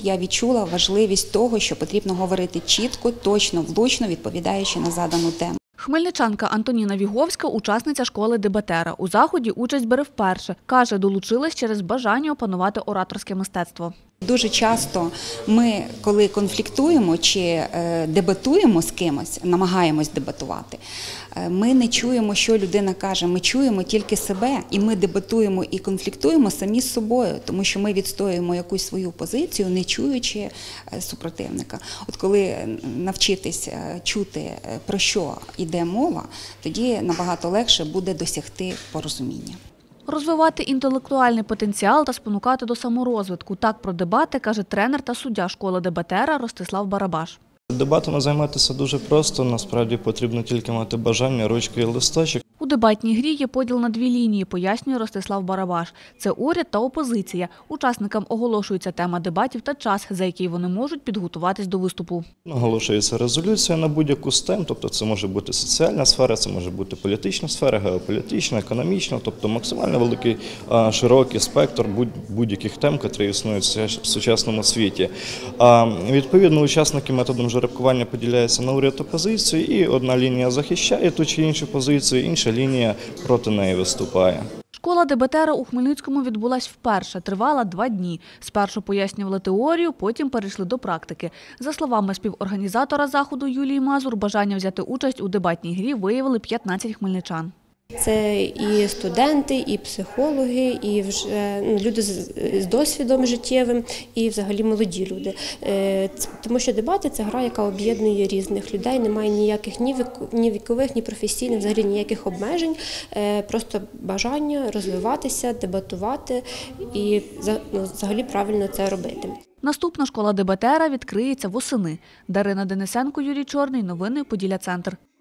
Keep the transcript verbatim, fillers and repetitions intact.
я відчула важливість того, що потрібно говорити чітко, точно, влучно, відповідаючи на задану тему. Хмельничанка Антоніна Віговська – учасниця школи дебатера. У заході участь бере вперше. Каже, долучилась через бажання опанувати ораторське мистецтво. Дуже часто ми, коли конфліктуємо чи дебатуємо з кимось, намагаємось дебатувати, ми не чуємо, що людина каже, ми чуємо тільки себе, і ми дебатуємо і конфліктуємо самі з собою, тому що ми відстоюємо якусь свою позицію, не чуючи супротивника. От коли навчитись чути, про що йде мова, тоді набагато легше буде досягти порозуміння. Розвивати інтелектуальний потенціал та спонукати до саморозвитку. Так про дебати каже тренер та суддя школи дебатера Ростислав Барабаш. Дебатами займатися дуже просто, насправді потрібно тільки мати бажання, ручку і листочок. У дебатній грі є поділ на дві лінії, пояснює Ростислав Барабаш. Це уряд та опозиція. Учасникам оголошується тема дебатів та час, за який вони можуть підготуватись до виступу. Оголошується резолюція на будь-яку з тем, тобто це може бути соціальна сфера, це може бути політична сфера, геополітична, економічна, тобто максимально великий, широкий спектр будь-яких тем, які існують в сучасному світі. Відповідно, учасники методом жеребкування поділяються на уряд та опозицію, і одна лінія захищає ту чи іншу позицію, інша лінія проти неї виступає. Школа дебатера у Хмельницькому відбулась вперше, тривала два дні. Спершу пояснювали теорію, потім перейшли до практики. За словами співорганізатора заходу Юлії Мазур, бажання взяти участь у дебатній грі виявили п'ятнадцять хмельничан. Це і студенти, і психологи, і вже люди з досвідом життєвим, і взагалі молоді люди. Тому що дебати – це гра, яка об'єднує різних людей, немає ніяких ні вікових, ні професійних, взагалі ніяких обмежень, просто бажання розвиватися, дебатувати і взагалі правильно це робити. Наступна школа дебатера відкриється восени. Дарина Денисенко, Юрій Чорний. Новини Поділля Центр.